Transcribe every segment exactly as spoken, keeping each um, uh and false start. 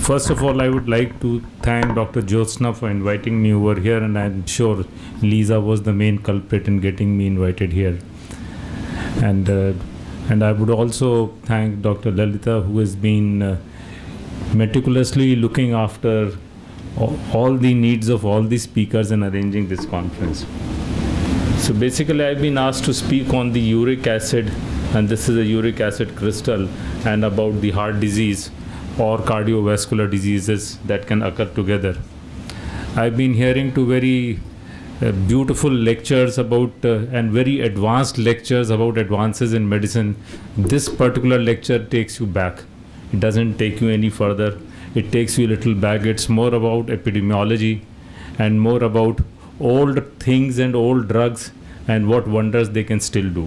First of all, I would like to thank Doctor Jyotsna for inviting me over here, and I'm sure Lisa was the main culprit in getting me invited here. And uh, and I would also thank Doctor Lalita, who has been uh, meticulously looking after all the needs of all the speakers and arranging this conference. So basically, I've been asked to speak on the uric acid, and this is a uric acid crystal, and about the heart disease or cardiovascular diseases that can occur together. I've been hearing two very uh, beautiful lectures about uh, and very advanced lectures about advances in medicine. This particular lecture takes you back. It doesn't take you any further. It takes you a little back. It's more about epidemiology and more about old things and old drugs and what wonders they can still do.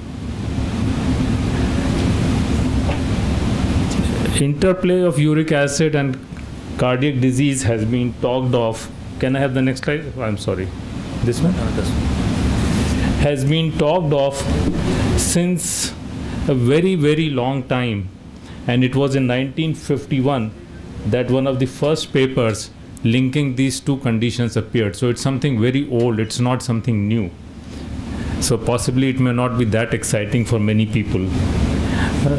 Interplay of uric acid and cardiac disease has been talked of. Can I have the next slide? I'm sorry. This one? No, this one. Has been talked of since a very, very long time. And it was in nineteen fifty-one that one of the first papers linking these two conditions appeared. So it's something very old. It's not something new. So possibly it may not be that exciting for many people. Uh,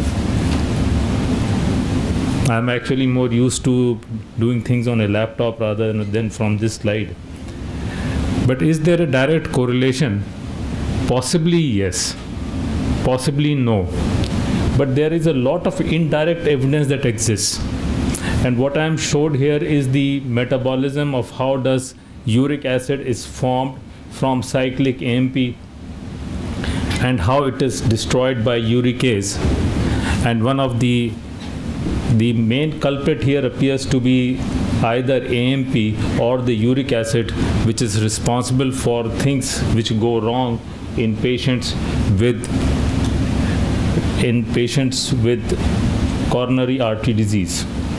I'm actually more used to doing things on a laptop rather than from this slide. But is there a direct correlation? Possibly yes, possibly no. But there is a lot of indirect evidence that exists. And what I am showed here is the metabolism of how does uric acid is formed from cyclic A M P and how it is destroyed by uricase. And one of the The main culprit here appears to be either A M P or the uric acid, which is responsible for things which go wrong in patients with in patients with coronary artery disease.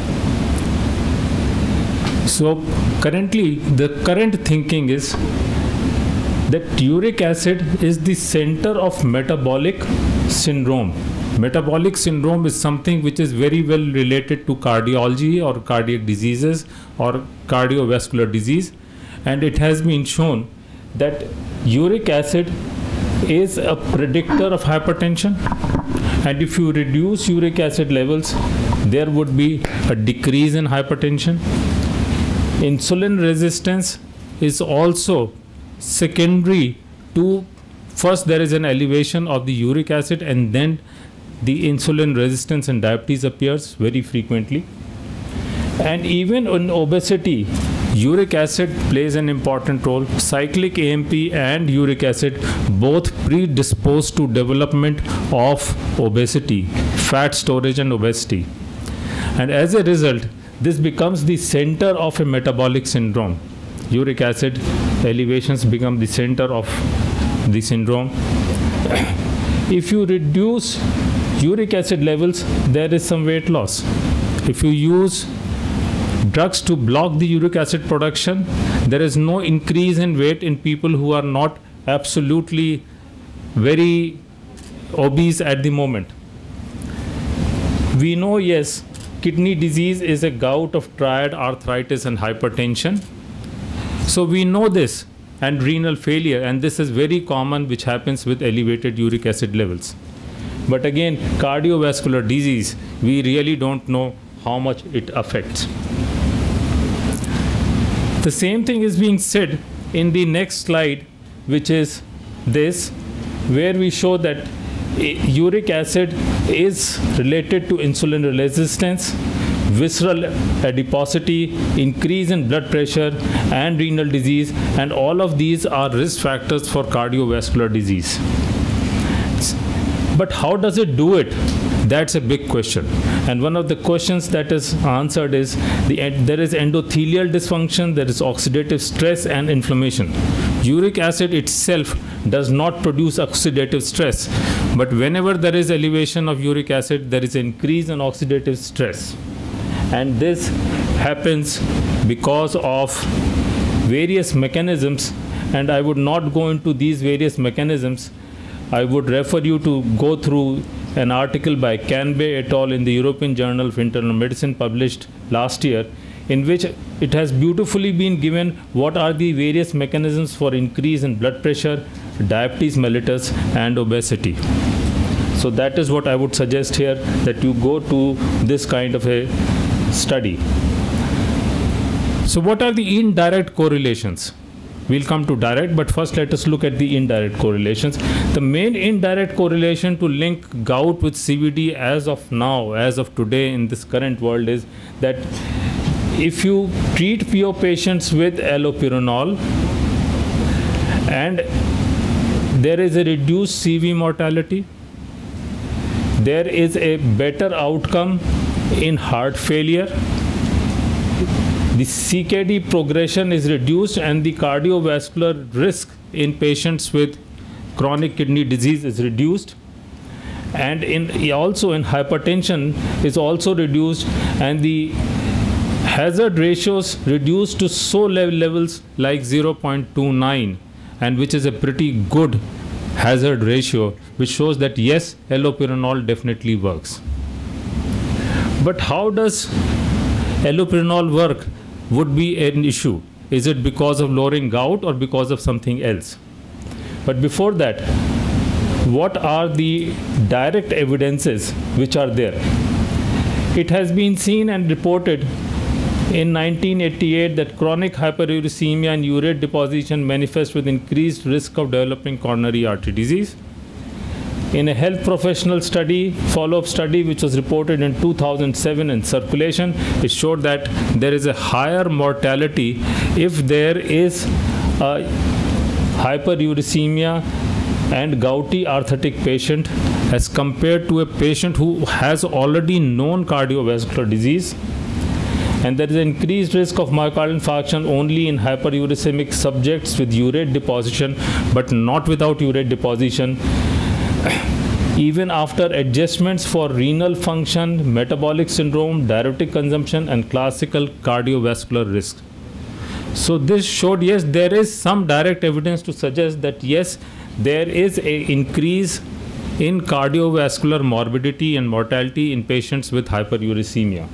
So currently, the current thinking is that uric acid is the center of metabolic syndrome. Metabolic syndrome is something which is very well related to cardiology or cardiac diseases or cardiovascular disease, and it has been shown that uric acid is a predictor of hypertension, and if you reduce uric acid levels, there would be a decrease in hypertension. Insulin resistance is also secondary to, first there is an elevation of the uric acid, and then the insulin resistance and diabetes appears very frequently. And even in obesity, uric acid plays an important role. Cyclic A M P and uric acid both predispose to development of obesity, fat storage and obesity. And as a result, this becomes the center of a metabolic syndrome. Uric acid elevations become the center of the syndrome. If you reduce uric acid levels, there is some weight loss. If you use drugs to block the uric acid production, there is no increase in weight in people who are not absolutely very obese at the moment. We know, yes, kidney disease is a gout of triad arthritis and hypertension. So we know this, and renal failure, and this is very common, which happens with elevated uric acid levels. But again, cardiovascular disease, we really don't know how much it affects. The same thing is being said in the next slide, which is this, where we show that uric acid is related to insulin resistance, visceral adiposity, increase in blood pressure, and renal disease, and all of these are risk factors for cardiovascular disease. But how does it do it? That's a big question. And one of the questions that is answered is the, there is endothelial dysfunction, there is oxidative stress and inflammation. Uric acid itself does not produce oxidative stress, but whenever there is elevation of uric acid, there is an increase in oxidative stress. And this happens because of various mechanisms, and I would not go into these various mechanisms. I would refer you to go through an article by Canbay et al. In the European Journal of Internal Medicine published last year, in which it has beautifully been given what are the various mechanisms for increase in blood pressure, diabetes mellitus, and obesity. So that is what I would suggest here, that you go to this kind of a study. So what are the indirect correlations? We'll come to direct, but first let us look at the indirect correlations. The main indirect correlation to link gout with C V D as of now, as of today in this current world, is that if you treat your patients with allopurinol and there is a reduced C V mortality, there is a better outcome in heart failure, the C K D progression is reduced, and the cardiovascular risk in patients with chronic kidney disease is reduced, and in also in hypertension is also reduced, and the hazard ratios reduced to so low levels like zero point two nine, and which is a pretty good hazard ratio, which shows that yes, allopurinol definitely works. But how does allopurinol work would be an issue. Is it because of lowering gout or because of something else? But before that, what are the direct evidences which are there? It has been seen and reported in nineteen eighty-eight that chronic hyperuricemia and urate deposition manifest with increased risk of developing coronary artery disease. In a health professional study, follow-up study, which was reported in two thousand seven in Circulation, it showed that there is a higher mortality if there is a hyperuricemia and gouty arthritic patient as compared to a patient who has already known cardiovascular disease. And there is an increased risk of myocardial infarction only in hyperuricemic subjects with urate deposition, but not without urate deposition, even after adjustments for renal function, metabolic syndrome, diuretic consumption, and classical cardiovascular risk. So this showed, yes, there is some direct evidence to suggest that yes, there is an increase in cardiovascular morbidity and mortality in patients with hyperuricemia.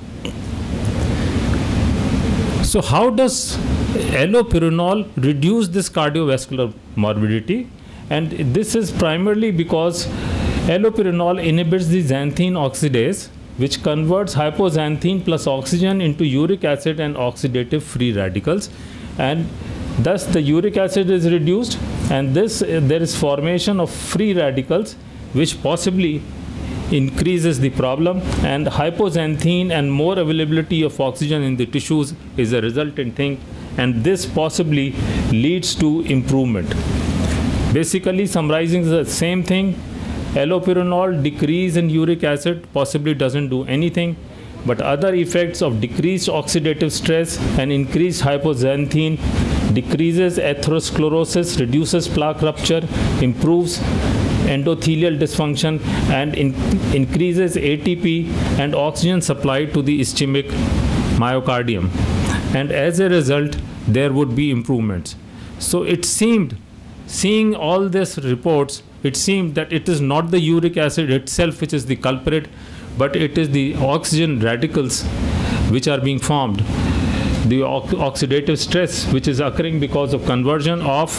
So how does allopurinol reduce this cardiovascular morbidity? And this is primarily because allopurinol inhibits the xanthine oxidase, which converts hypoxanthine plus oxygen into uric acid and oxidative free radicals, and thus the uric acid is reduced, and this uh, there is formation of free radicals, which possibly increases the problem, and hypoxanthine and more availability of oxygen in the tissues is a resultant thing, and this possibly leads to improvement. Basically summarizing the same thing, allopurinol decrease in uric acid possibly doesn't do anything, but other effects of decreased oxidative stress and increased hypoxanthine decreases atherosclerosis, reduces plaque rupture, improves endothelial dysfunction, and in increases A T P and oxygen supply to the ischemic myocardium. And as a result, there would be improvements. So it seemed, seeing all these reports, it seemed that it is not the uric acid itself which is the culprit, but it is the oxygen radicals which are being formed, the ox oxidative stress which is occurring because of conversion of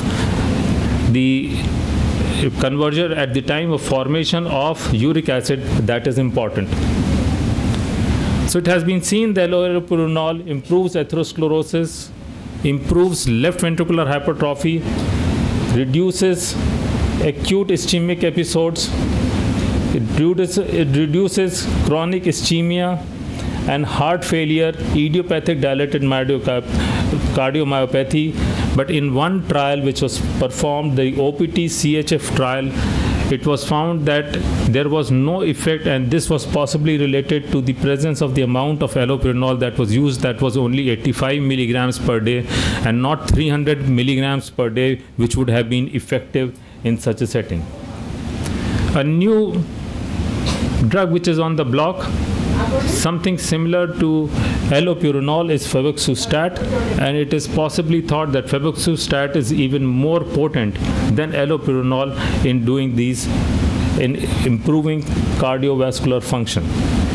the conversion at the time of formation of uric acid, that is important. So it has been seen that allopurinol improves atherosclerosis, improves left ventricular hypertrophy, reduces acute ischemic episodes, it reduces, it reduces chronic ischemia and heart failure, idiopathic dilated cardiomyopathy. But in one trial which was performed, the O P T C H F trial, it was found that there was no effect, and this was possibly related to the presence of the amount of allopurinol that was used, that was only eighty-five milligrams per day and not three hundred milligrams per day, which would have been effective in such a setting. A new drug which is on the block, something similar to allopurinol, is febuxostat, and it is possibly thought that febuxostat is even more potent than allopurinol in doing these in improving cardiovascular function.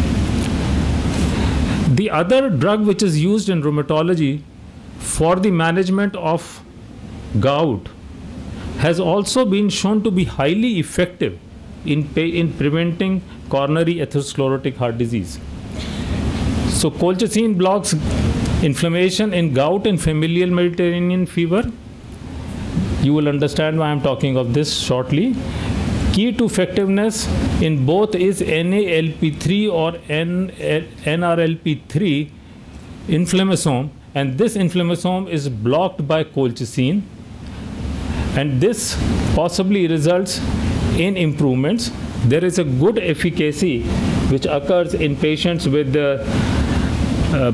The other drug which is used in rheumatology for the management of gout has also been shown to be highly effective in, in preventing coronary atherosclerotic heart disease. So colchicine blocks inflammation in gout and familial Mediterranean fever. You will understand why I'm talking of this shortly. Key to effectiveness in both is N A L P three or N R L P three inflammasome, and this inflammasome is blocked by colchicine, and this possibly results in improvements. There is a good efficacy which occurs in patients with the uh,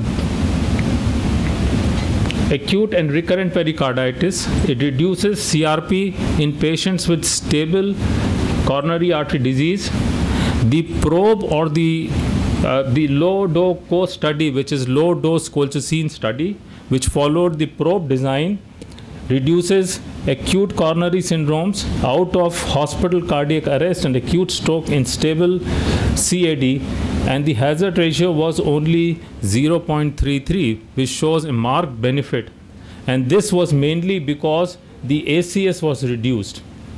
acute and recurrent pericarditis. It reduces C R P in patients with stable coronary artery disease. The probe or the uh, the low dose co study, which is low dose colchicine study, which followed the probe design, reduces acute coronary syndromes, out of hospital cardiac arrest and acute stroke in stable C A D, and the hazard ratio was only zero point three three, which shows a marked benefit, and this was mainly because the A C S was reduced.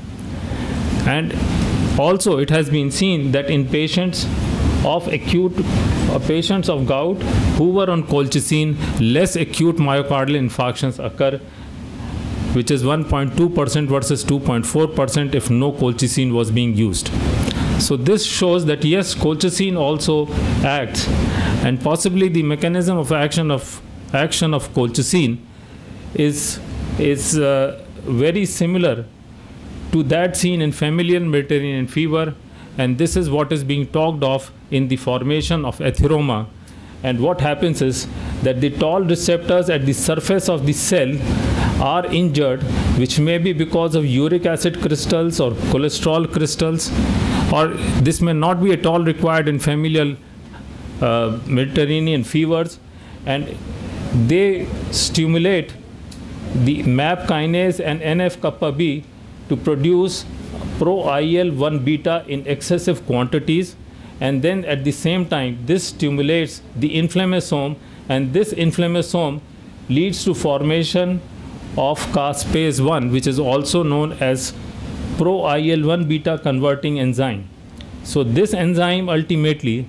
And also it has been seen that in patients of acute uh, patients of gout who were on colchicine, less acute myocardial infarctions occur, which is one point two percent versus two point four percent if no colchicine was being used. So this shows that yes, colchicine also acts, and possibly the mechanism of action of action of colchicine is is uh, very similar to that seen in familial Mediterranean fever, and this is what is being talked of in the formation of atheroma. And what happens is that the Toll receptors at the surface of the cell are injured, which may be because of uric acid crystals or cholesterol crystals, or this may not be at all required in familial uh, Mediterranean fevers, and they stimulate the M A P kinase and N F kappa B to produce pro I L one beta in excessive quantities, and then at the same time this stimulates the inflammasome, and this inflammasome leads to formation of caspase one, which is also known as pro I L one beta converting enzyme. So this enzyme ultimately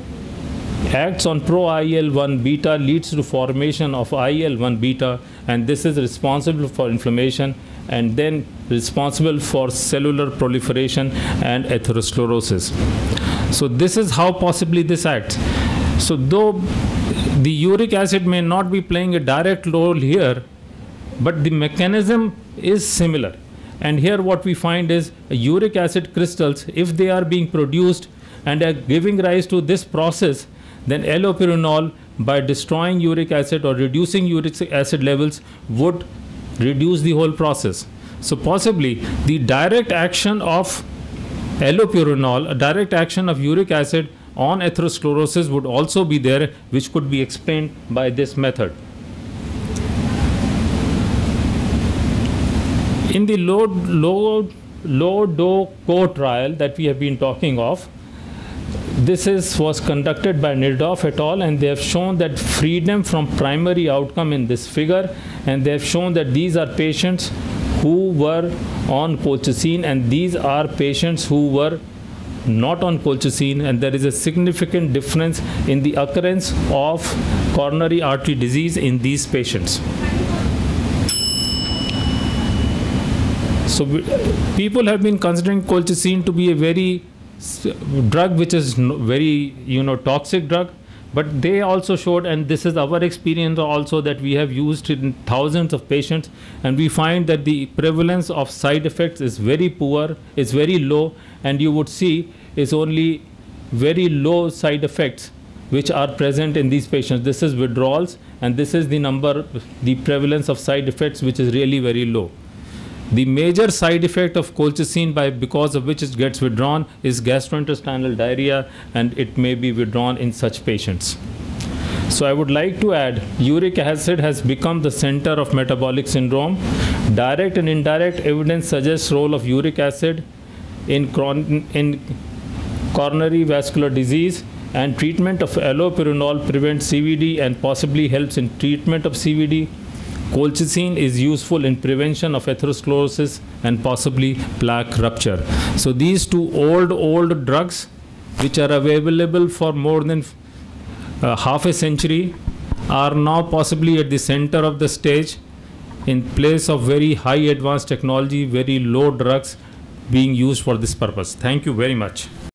acts on pro I L one beta, leads to formation of I L one beta, and this is responsible for inflammation and then responsible for cellular proliferation and atherosclerosis. So this is how possibly this acts. So though the uric acid may not be playing a direct role here, but the mechanism is similar. And here what we find is uric acid crystals, if they are being produced and are giving rise to this process, then allopurinol, by destroying uric acid or reducing uric acid levels, would reduce the whole process. So possibly the direct action of allopurinol, a direct action of uric acid on atherosclerosis would also be there, which could be explained by this method. In the low, low, low dose co trial that we have been talking of, this is was conducted by Nirdoff et al., and they have shown that freedom from primary outcome in this figure, and they have shown that these are patients who were on colchicine, and these are patients who were not on colchicine, and there is a significant difference in the occurrence of coronary artery disease in these patients. So people have been considering colchicine to be a very drug which is very, you know, toxic drug, but they also showed, and this is our experience also, that we have used it in thousands of patients, and we find that the prevalence of side effects is very poor, is very low, and you would see is only very low side effects which are present in these patients. This is withdrawals, and this is the number, the prevalence of side effects, which is really very low. The major side effect of colchicine, by because of which it gets withdrawn, is gastrointestinal diarrhea, and it may be withdrawn in such patients. So I would like to add, uric acid has become the center of metabolic syndrome. Direct and indirect evidence suggests role of uric acid in, chron- in coronary vascular disease, and treatment of allopurinol prevents C V D and possibly helps in treatment of C V D. Colchicine is useful in prevention of atherosclerosis and possibly plaque rupture. So these two old, old drugs which are available for more than uh, half a century are now possibly at the center of the stage in place of very high advanced technology, very low drugs being used for this purpose. Thank you very much.